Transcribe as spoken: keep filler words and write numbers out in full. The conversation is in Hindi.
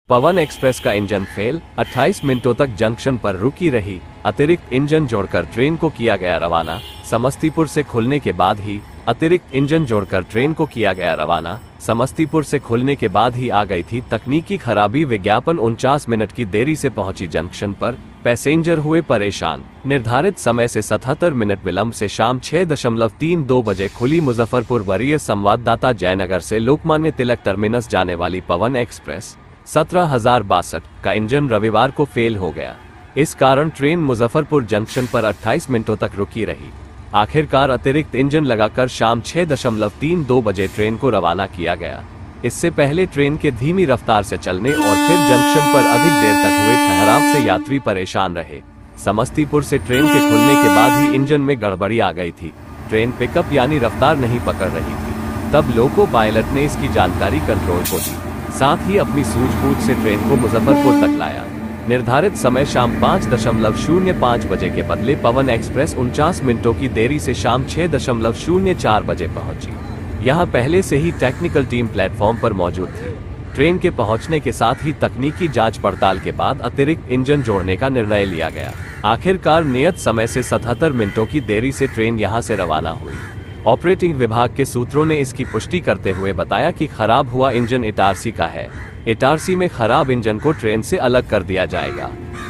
पवन एक्सप्रेस का इंजन फेल, अट्ठाईस मिनटों तक जंक्शन पर रुकी रही। अतिरिक्त इंजन जोड़कर ट्रेन को किया गया रवाना। समस्तीपुर से खुलने के बाद ही अतिरिक्त इंजन जोड़कर ट्रेन को किया गया रवाना। समस्तीपुर से खुलने के बाद ही आ गई थी तकनीकी खराबी। विज्ञापन उनचास मिनट की देरी से पहुंची जंक्शन पर, पैसेंजर हुए परेशान। निर्धारित समय से सतहत्तर मिनट विलंब से शाम छह दशमलव तीन दो बजे खुली मुजफ्फरपुर। वरीय संवाददाता जयनगर से लोकमान्य तिलक टर्मिनस जाने वाली पवन एक्सप्रेस सत्रह हजार बासठ का इंजन रविवार को फेल हो गया। इस कारण ट्रेन मुजफ्फरपुर जंक्शन पर अट्ठाईस मिनटों तक रुकी रही। आखिरकार अतिरिक्त इंजन लगाकर शाम छह दशमलव तीन दो बजे ट्रेन को रवाना किया गया। इससे पहले ट्रेन के धीमी रफ्तार से चलने और फिर जंक्शन पर अधिक देर तक हुए ठहराव से यात्री परेशान रहे। समस्तीपुर से ट्रेन के खुलने के बाद ही इंजन में गड़बड़ी आ गई थी। ट्रेन पिकअप यानी रफ्तार नहीं पकड़ रही थी। तब लोको पायलट ने इसकी जानकारी कंट्रोल को दी, साथ ही अपनी सूझबूझ से ट्रेन को मुजफ्फरपुर तक लाया। निर्धारित समय शाम पाँच दशमलव शून्य पाँच बजे के बदले पवन एक्सप्रेस उनचास मिनटों की देरी से शाम छह दशमलव शून्य चार बजे पहुंची। यहां पहले से ही टेक्निकल टीम प्लेटफॉर्म पर मौजूद थी। ट्रेन के पहुंचने के साथ ही तकनीकी जांच पड़ताल के बाद अतिरिक्त इंजन जोड़ने का निर्णय लिया गया। आखिरकार नियत समय से सतहत्तर मिनटों की देरी से ट्रेन यहां से रवाना हुई। ऑपरेटिंग विभाग के सूत्रों ने इसकी पुष्टि करते हुए बताया कि खराब हुआ इंजन इटारसी का है। इटारसी में खराब इंजन को ट्रेन से अलग कर दिया जाएगा।